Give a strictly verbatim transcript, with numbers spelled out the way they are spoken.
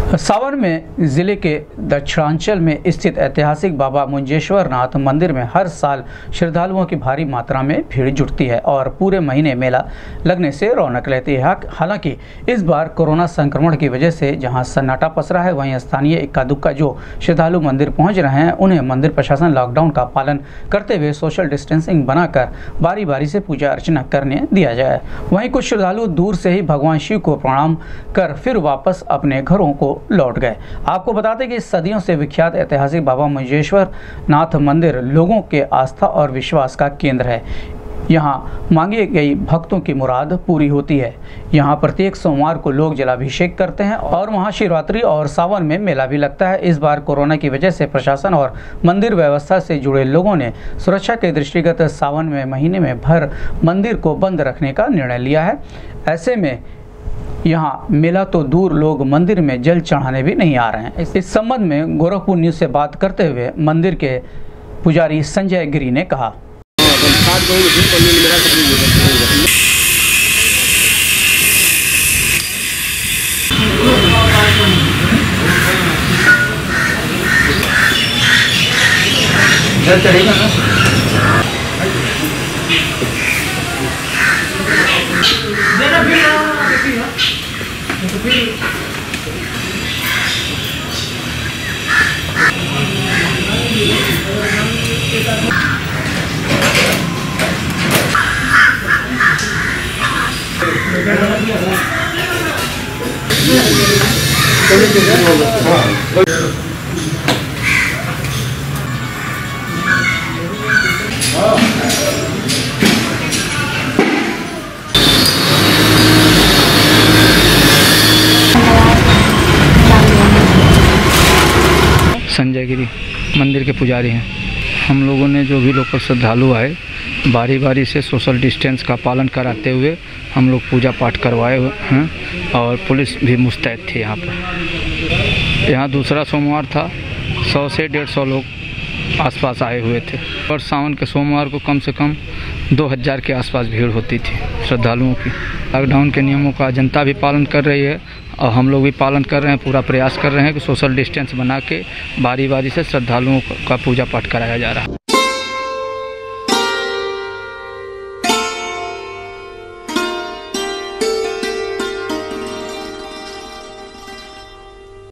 सावन में जिले के दक्षिणांचल में स्थित ऐतिहासिक बाबा मुंजेश्वर नाथ मंदिर में हर साल श्रद्धालुओं की भारी मात्रा में भीड़ जुटती है और पूरे महीने मेला लगने से रौनक रहती है। हालांकि इस बार कोरोना संक्रमण की वजह से जहां सन्नाटा पसरा है, वहीं स्थानीय इक्का दुक्का जो श्रद्धालु मंदिर पहुंच रहे हैं उन्हें मंदिर प्रशासन लॉकडाउन का पालन करते हुए सोशल डिस्टेंसिंग बनाकर बारी बारी से पूजा अर्चना करने दिया जाए। वहीं कुछ श्रद्धालु दूर से ही भगवान शिव को प्रणाम कर फिर वापस अपने घरों को लौट गए। आपको बता दें कि सदियों से विख्यात ऐतिहासिक बाबा मुंजेश्वर नाथ मंदिर लोगों के आस्था और विश्वास का केंद्र है। यहाँ मांगी गई भक्तों की मुराद पूरी होती है। यहाँ प्रत्येक सोमवार को लोग जलाभिषेक करते हैं और वहाँ शिवरात्रि और सावन में मेला भी लगता है। इस बार कोरोना की वजह से प्रशासन और मंदिर व्यवस्था से जुड़े लोगों ने सुरक्षा के दृष्टिगत सावन में महीने में भर मंदिर को बंद रखने का निर्णय लिया है। ऐसे में यहाँ मेला तो दूर, लोग मंदिर में जल चढ़ाने भी नहीं आ रहे हैं। इस संबंध में गोरखपुर न्यूज़ से बात करते हुए मंदिर के पुजारी संजय गिरी ने कहा, जल चढ़ेगा ना। संजय गिरी मंदिर के पुजारी हैं। हम लोगों ने जो भी लोकल श्रद्धालु आए बारी बारी से सोशल डिस्टेंस का पालन कराते हुए हम लोग पूजा पाठ करवाए हुए हैं और पुलिस भी मुस्तैद थी। यहाँ पर यहाँ दूसरा सोमवार था, सौ से डेढ़ सौ लोग आसपास आए हुए थे और सावन के सोमवार को कम से कम दो हज़ार के आसपास भीड़ होती थी श्रद्धालुओं की। लॉकडाउन के नियमों का जनता भी पालन कर रही है और हम लोग भी पालन कर रहे हैं। पूरा प्रयास कर रहे हैं कि सोशल डिस्टेंस बना के बारी बारी से श्रद्धालुओं का पूजा पाठ कराया जा रहा है।